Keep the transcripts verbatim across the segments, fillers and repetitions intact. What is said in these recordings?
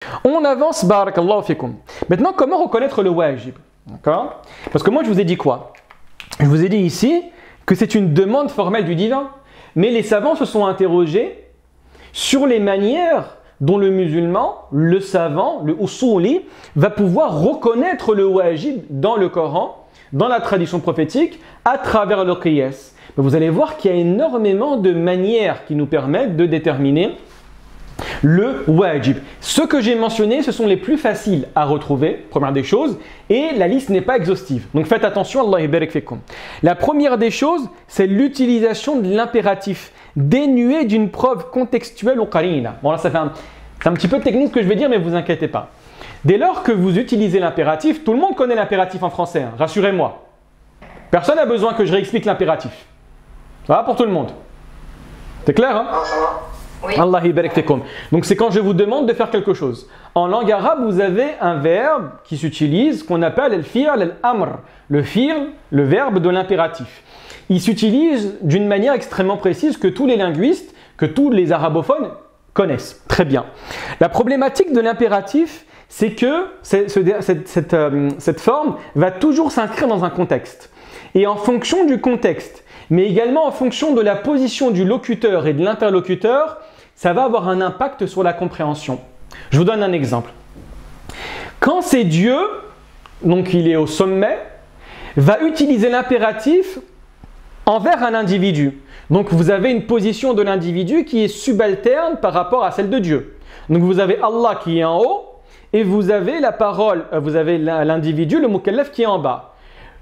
On avance, barakallahu fikum. Maintenant, comment reconnaître le wajib? D'accord? Parce que moi, je vous ai dit quoi? Je vous ai dit ici que c'est une demande formelle du divin. Mais les savants se sont interrogés sur les manières dont le musulman, le savant, le usuli, va pouvoir reconnaître le wajib dans le Coran, dans la tradition prophétique, à travers le qiyas. Vous allez voir qu'il y a énormément de manières qui nous permettent de déterminer le wajib. Ce que j'ai mentionné, ce sont les plus faciles à retrouver, première des choses, et la liste n'est pas exhaustive. Donc faites attention, Allah yabarak fikum. La première des choses, c'est l'utilisation de l'impératif, dénué d'une preuve contextuelle ou qarina. Bon là, ça fait un, c'est un petit peu technique ce que je vais dire, mais vous inquiétez pas. Dès lors que vous utilisez l'impératif, tout le monde connaît l'impératif en français, hein, rassurez-moi. Personne n'a besoin que je réexplique l'impératif. Ça va pour tout le monde? C'est clair, hein? Oui. Allah yabarak fikum. Donc c'est quand je vous demande de faire quelque chose. En langue arabe, vous avez un verbe qui s'utilise, qu'on appelle le fi'l al-amr. Le fi'l, le verbe de l'impératif. Il s'utilise d'une manière extrêmement précise que tous les linguistes, que tous les arabophones connaissent. Très bien. La problématique de l'impératif, c'est que cette, cette, cette, euh, cette forme va toujours s'inscrire dans un contexte. Et en fonction du contexte, mais également en fonction de la position du locuteur et de l'interlocuteur, ça va avoir un impact sur la compréhension. Je vous donne un exemple. Quand c'est Dieu, donc il est au sommet, va utiliser l'impératif envers un individu. Donc vous avez une position de l'individu qui est subalterne par rapport à celle de Dieu. Donc vous avez Allah qui est en haut et vous avez la parole, vous avez l'individu, le mukallaf qui est en bas.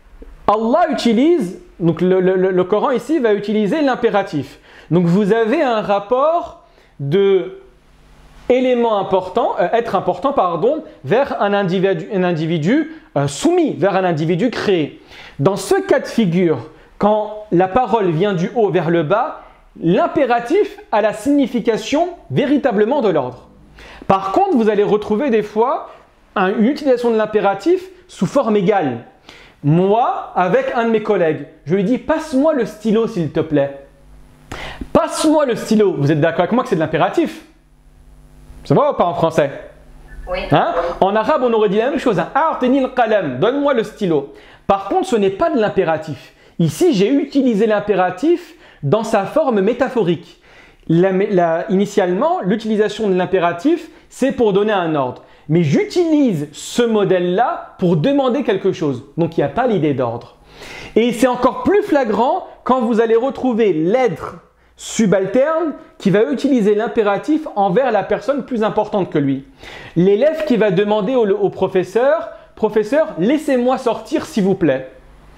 Allah utilise, donc le, le, le Coran ici va utiliser l'impératif. Donc vous avez un rapport de élément important, euh, être important, pardon, vers un individu, un individu euh, soumis, vers un individu créé. Dans ce cas de figure, quand la parole vient du haut vers le bas, l'impératif a la signification véritablement de l'ordre. Par contre, vous allez retrouver des fois un, une utilisation de l'impératif sous forme égale. Moi, avec un de mes collègues, je lui dis « Passe-moi le stylo, s'il te plaît. » Passe-moi le stylo. Vous êtes d'accord avec moi que c'est de l'impératif? C'est vrai ou pas en français? Oui. Hein? En arabe, on aurait dit la même chose. Hein? A'tini al-qalam. Donne-moi le stylo. Par contre, ce n'est pas de l'impératif. Ici, j'ai utilisé l'impératif dans sa forme métaphorique. La, la, initialement, l'utilisation de l'impératif, c'est pour donner un ordre. Mais j'utilise ce modèle-là pour demander quelque chose. Donc, il n'y a pas l'idée d'ordre. Et c'est encore plus flagrant quand vous allez retrouver l'être subalterne qui va utiliser l'impératif envers la personne plus importante que lui. L'élève qui va demander au, au professeur « Professeur, laissez-moi sortir s'il vous plaît ».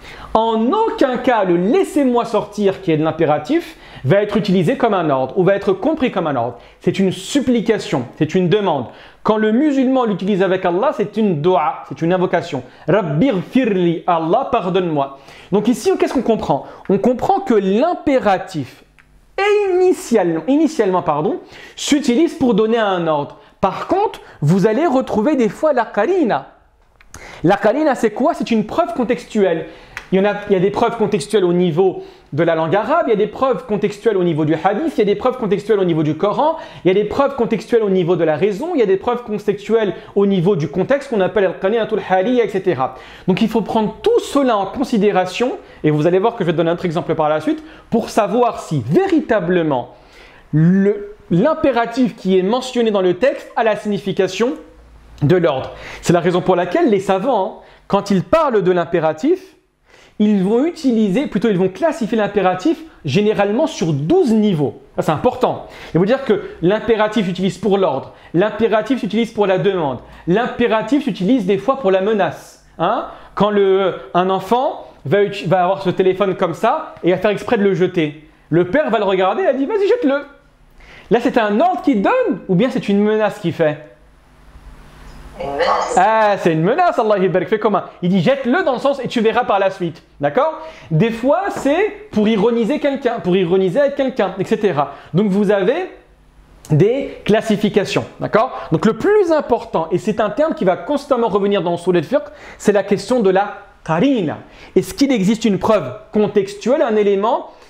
En aucun cas, le « laissez-moi sortir » qui est de l'impératif va être utilisé comme un ordre ou va être compris comme un ordre. C'est une supplication, c'est une demande. Quand le musulman l'utilise avec Allah, c'est une dua, c'est une invocation. Rabbir firli, Allah, pardonne-moi. Donc ici, qu'est-ce qu'on comprend? On comprend que l'impératif, initialement, initialement pardon, s'utilise pour donner un ordre. Par contre, vous allez retrouver des fois la qarina. La qarina, c'est quoi? C'est une preuve contextuelle. Il y, en a, il y a des preuves contextuelles au niveau de la langue arabe, il y a des preuves contextuelles au niveau du hadith, il y a des preuves contextuelles au niveau du Coran, il y a des preuves contextuelles au niveau de la raison, il y a des preuves contextuelles au niveau du contexte qu'on appelle al-qarinatul haliyya, et cetera. Donc il faut prendre tout cela en considération, et vous allez voir que je vais te donner un autre exemple par la suite, pour savoir si véritablement l'impératif qui est mentionné dans le texte a la signification de l'ordre. C'est la raison pour laquelle les savants, quand ils parlent de l'impératif, ils vont utiliser, plutôt ils vont classifier l'impératif généralement sur douze niveaux. Ça, c'est important. Ils vont dire que l'impératif s'utilise pour l'ordre, l'impératif s'utilise pour la demande, l'impératif s'utilise des fois pour la menace. Hein? Quand le, un enfant va, va avoir ce téléphone comme ça et va faire exprès de le jeter, le père va le regarder et va dire « vas-y, jette-le ». Là, c'est un ordre qu'il donne ou bien c'est une menace qu'il fait? Une menace. Ah, c'est une menace, Allah yabarak fait comment? Il dit jette-le dans le sens et tu verras par la suite. D'accord? Des fois, c'est pour ironiser quelqu'un, pour ironiser avec quelqu'un, et cetera. Donc, vous avez des classifications. D'accord? Donc, le plus important, et c'est un terme qui va constamment revenir dans Usul al-Fiqh, c'est la question de la qarina. Est-ce qu'il existe une preuve contextuelle, un élément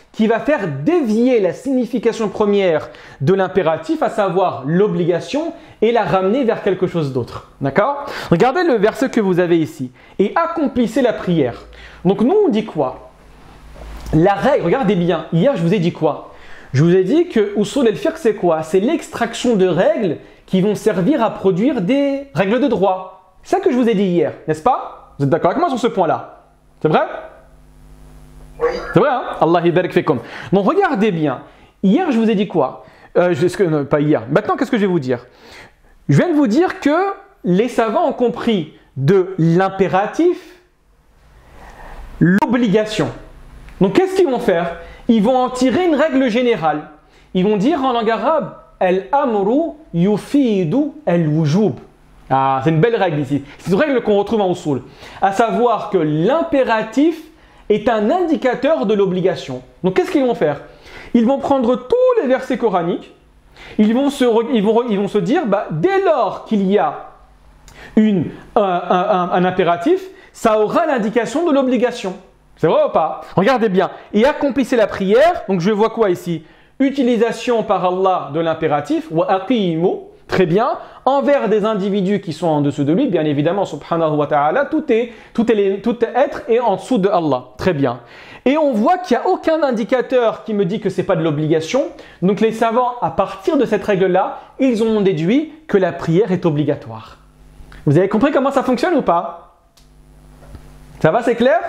qui va faire dévier la signification première de l'impératif, à savoir l'obligation, et la ramener vers quelque chose d'autre. D'accord? Regardez le verset que vous avez ici. Et accomplissez la prière. Donc nous, on dit quoi? La règle, regardez bien, hier je vous ai dit quoi? Je vous ai dit que Usul al-Fiqh, c'est quoi? C'est l'extraction de règles qui vont servir à produire des règles de droit. C'est ça que je vous ai dit hier, n'est-ce pas? Vous êtes d'accord avec moi sur ce point-là? C'est vrai? Oui. C'est vrai, hein? Allah ibarak fikum. Donc regardez bien. Hier, je vous ai dit quoi? euh, je, que, non, Pas hier. Maintenant, qu'est-ce que je vais vous dire? Je viens de vous dire que les savants ont compris de l'impératif l'obligation. Donc qu'est-ce qu'ils vont faire? Ils vont en tirer une règle générale. Ils vont dire en langue arabe al-amru yufidu al-wujub. Ah, c'est une belle règle ici. C'est une règle qu'on retrouve en usul. À savoir que l'impératif est un indicateur de l'obligation. Donc qu'est-ce qu'ils vont faire? Ils vont prendre tous les versets coraniques. Ils vont se, ils vont, ils vont se dire, bah, dès lors qu'il y a une, un, un, un impératif, ça aura l'indication de l'obligation. C'est vrai ou pas? Regardez bien. Et accomplissez la prière. Donc je vois quoi ici? Utilisation par Allah de l'impératif. Wa aqimu. Très bien. Envers des individus qui sont en dessous de lui. Bien évidemment, subhanahu wa ta'ala, tout est, tout est, tout est être est en dessous de Allah. Très bien. Et on voit qu'il n'y a aucun indicateur qui me dit que ce n'est pas de l'obligation. Donc les savants, à partir de cette règle-là, ils ont déduit que la prière est obligatoire. Vous avez compris comment ça fonctionne ou pas? Ça va, c'est clair?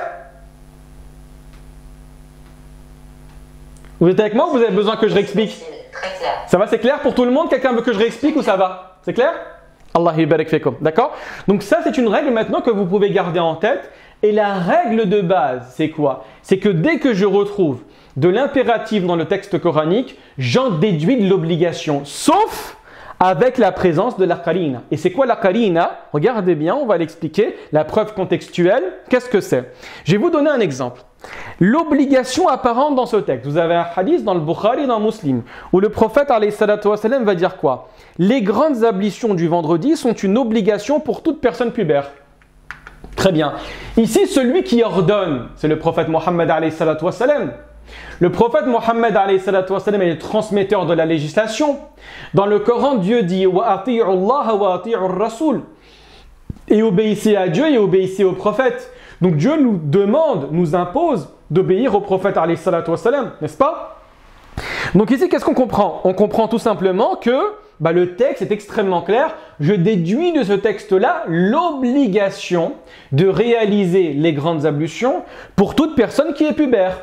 Vous êtes avec moi ou vous avez besoin que je réexplique? Très clair. Ça va, c'est clair pour tout le monde? Quelqu'un veut que je réexplique ou ça va? C'est clair? Allah yibarak fikum. D'accord? Donc ça, c'est une règle maintenant que vous pouvez garder en tête. Et la règle de base, c'est quoi? C'est que dès que je retrouve de l'impératif dans le texte coranique, j'en déduis de l'obligation, sauf avec la présence de la qarina. Et c'est quoi la qarina? Regardez bien, on va l'expliquer. La preuve contextuelle, qu'est-ce que c'est? Je vais vous donner un exemple. L'obligation apparente dans ce texte. Vous avez un hadith dans le Bukhari et dans Muslim où le prophète alayhi salatu wa salam va dire quoi? Les grandes ablutions du vendredi sont une obligation pour toute personne pubère. Très bien. Ici, celui qui ordonne, c'est le prophète Mohammed alayhi salatu wa salam. Le prophète Mohammed alayhi salatu wa salam est le transmetteur de la législation. Dans le Coran, Dieu dit wa ati'u Allah wa ati'u ar-rasul. Et obéissez à Dieu et obéissez au prophète. Donc Dieu nous demande, nous impose d'obéir au prophète alayhi salatu wa salam, n'est-ce pas? Donc ici, qu'est-ce qu'on comprend? On comprend tout simplement que bah, le texte est extrêmement clair. Je déduis de ce texte-là l'obligation de réaliser les grandes ablutions pour toute personne qui est pubère.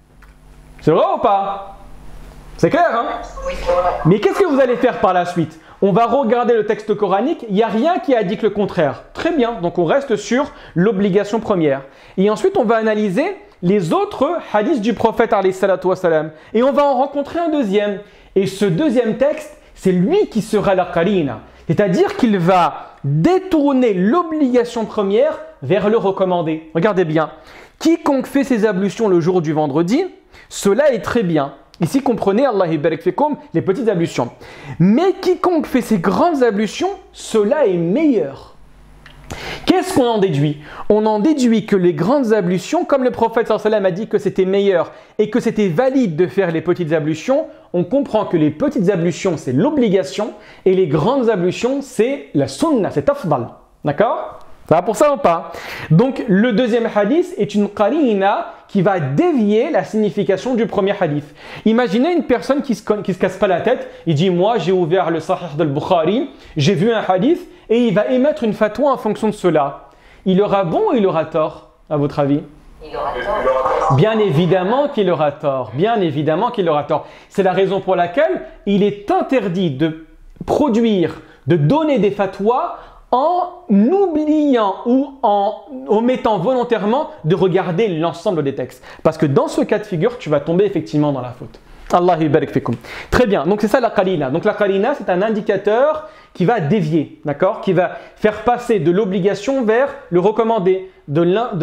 C'est vrai ou pas? C'est clair, hein? Oui, c'est vrai. Mais qu'est-ce que vous allez faire par la suite? On va regarder le texte coranique, il n'y a rien qui indique le contraire. Très bien, donc on reste sur l'obligation première. Et ensuite, on va analyser les autres hadiths du prophète alayhi salatu wa salam. Et on va en rencontrer un deuxième. Et ce deuxième texte, c'est lui qui sera la qarina. C'est-à-dire qu'il va détourner l'obligation première vers le recommandé. Regardez bien. Quiconque fait ses ablutions le jour du vendredi, cela est très bien. Ici, comprenez, Allah ibarak fikum, les petites ablutions. Mais quiconque fait ces grandes ablutions, cela est meilleur. Qu'est-ce qu'on en déduit? On en déduit que les grandes ablutions, comme le prophète sallallahu alayhi wa sallam a dit que c'était meilleur et que c'était valide de faire les petites ablutions, on comprend que les petites ablutions, c'est l'obligation et les grandes ablutions, c'est la sunna, c'est afdal. D'accord? Ça va pour ça ou pas? Donc, le deuxième hadith est une qarina qui va dévier la signification du premier hadith. Imaginez une personne qui ne se, se casse pas la tête. Il dit, moi, j'ai ouvert le Sahih de Bukhari, j'ai vu un hadith et il va émettre une fatwa en fonction de cela. Il aura bon ou il aura tort, à votre avis? Il aura tort. Bien évidemment qu'il aura tort. Bien évidemment qu'il aura tort. C'est la raison pour laquelle il est interdit de produire, de donner des fatwas en oubliant ou en omettant volontairement de regarder l'ensemble des textes. Parce que dans ce cas de figure, tu vas tomber effectivement dans la faute. Allah yubarik fikum. Très bien, donc c'est ça la qarina. Donc la qarina, c'est un indicateur qui va dévier, d'accord? Qui va faire passer de l'obligation vers le recommandé, de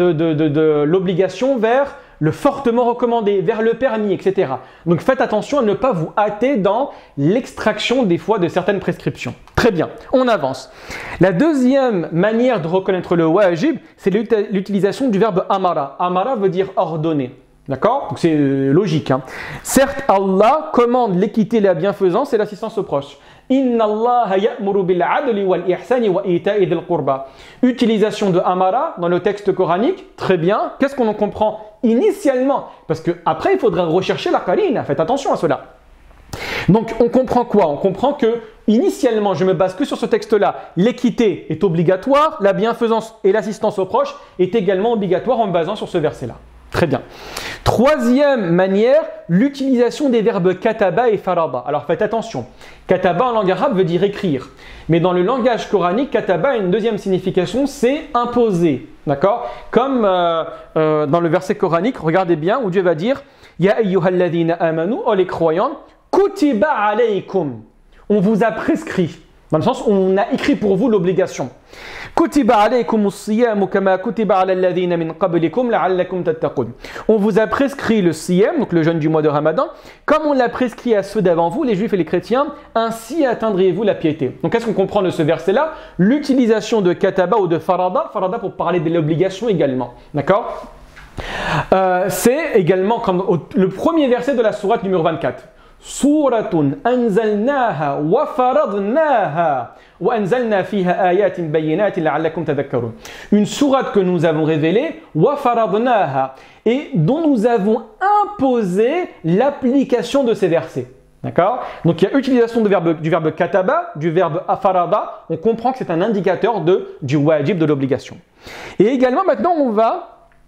l'obligation vers le fortement recommandé, vers le permis, et cetera. Donc faites attention à ne pas vous hâter dans l'extraction des fois de certaines prescriptions. Très bien, on avance. La deuxième manière de reconnaître le wajib, c'est l'utilisation du verbe amara. Amara veut dire ordonner. D'accord? Donc c'est euh, logique. Hein. Certes, Allah commande l'équité, la bienfaisance et l'assistance aux proches. Inna Allah ya'muru bil 'adli wal ihsani wa ita'i dhil qurba. Utilisation de amara dans le texte coranique, très bien. Qu'est-ce qu'on en comprend initialement? Parce que après il faudra rechercher la qarina. Faites attention à cela. Donc on comprend quoi? On comprend que initialement, je me base que sur ce texte-là. L'équité est obligatoire, la bienfaisance et l'assistance aux proches est également obligatoire en me basant sur ce verset-là. Très bien. Troisième manière, l'utilisation des verbes kataba et farada. Alors faites attention. Kataba en langue arabe veut dire écrire. Mais dans le langage coranique, kataba a une deuxième signification, c'est imposer. D'accord? Comme euh, euh, dans le verset coranique, regardez bien, où Dieu va dire Ya ayyuhalladhina amanu, oh les croyants, kutiba alaykum. On vous a prescrit. Dans le sens où on a écrit pour vous l'obligation. Kutiba alaykum as-siyam kama kutiba ala alladhina min qablikum la'allakum tattaqun. On vous a prescrit le siyam, donc le jeûne du mois de Ramadan, comme on l'a prescrit à ceux d'avant vous, les juifs et les chrétiens, ainsi atteindriez-vous la piété. Donc qu'est-ce qu'on comprend de ce verset-là? L'utilisation de kataba ou de farada, farada pour parler de l'obligation également. D'accord? euh, C'est également comme au, le premier verset de la sourate numéro vingt-quatre. Suratun anzalnaha wa faradnaha wa anzalna fiha ayatin bayyinatin la'allakum tadhakkarun. Une sourate que nous avons révélée wa faradnaha et dont nous avons imposé l'application de ces versets. D'accord? Donc il y a utilisation du verbe, du verbe kataba, du verbe afarada. On comprend que c'est un indicateur de, du wajib, de l'obligation. Et également maintenant on va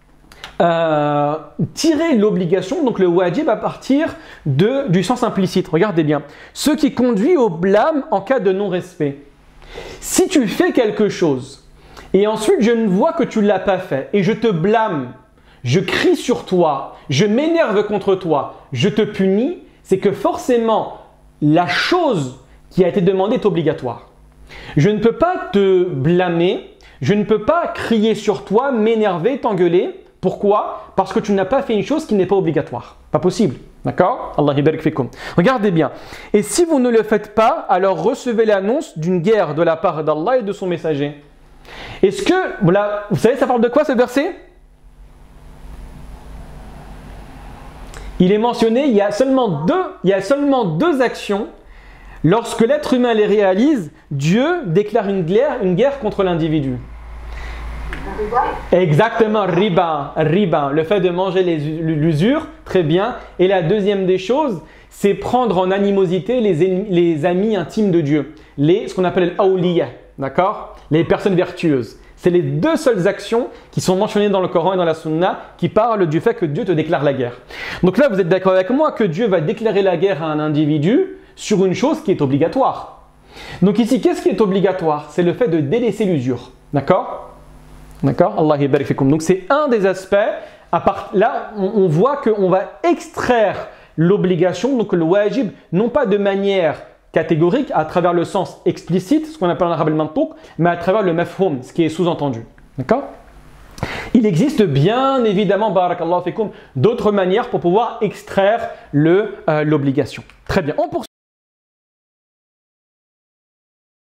Euh, tirer l'obligation, donc le wajib, à partir de, du sens implicite. Regardez bien. Ce qui conduit au blâme en cas de non-respect. Si tu fais quelque chose et ensuite je ne vois que tu ne l'as pas fait et je te blâme, je crie sur toi, je m'énerve contre toi, je te punis, c'est que forcément la chose qui a été demandée est obligatoire. Je ne peux pas te blâmer, je ne peux pas crier sur toi, m'énerver, t'engueuler. Pourquoi? Parce que tu n'as pas fait une chose qui n'est pas obligatoire. Pas possible. D'accord? Allah yabarik fikum. Regardez bien. Et si vous ne le faites pas, alors recevez l'annonce d'une guerre de la part d'Allah et de son messager. Est-ce que, voilà, vous savez, ça parle de quoi ce verset? Il est mentionné, il y a seulement deux, il y a seulement deux actions. Lorsque l'être humain les réalise, Dieu déclare une guerre, une guerre contre l'individu. Exactement, riba, riba, le fait de manger l'usure, très bien. Et la deuxième des choses, c'est prendre en animosité les, ennemis, les amis intimes de Dieu, les, ce qu'on appelle l'awliya, d'accord? Les personnes vertueuses. C'est les deux seules actions qui sont mentionnées dans le Coran et dans la Sunna qui parlent du fait que Dieu te déclare la guerre. Donc là, vous êtes d'accord avec moi que Dieu va déclarer la guerre à un individu sur une chose qui est obligatoire. Donc ici, qu'est-ce qui est obligatoire? C'est le fait de délaisser l'usure, d'accord? D'accord? Allah yabarik fikum. Donc c'est un des aspects. À part, là, on, on voit qu'on va extraire l'obligation, donc le wajib, non pas de manière catégorique, à travers le sens explicite, ce qu'on appelle en arabe le mantouk, mais à travers le mafhoum, ce qui est sous-entendu. D'accord? Il existe bien évidemment, barakallahu fikum, d'autres manières pour pouvoir extraire le, euh, l'obligation. Très bien. On poursuit.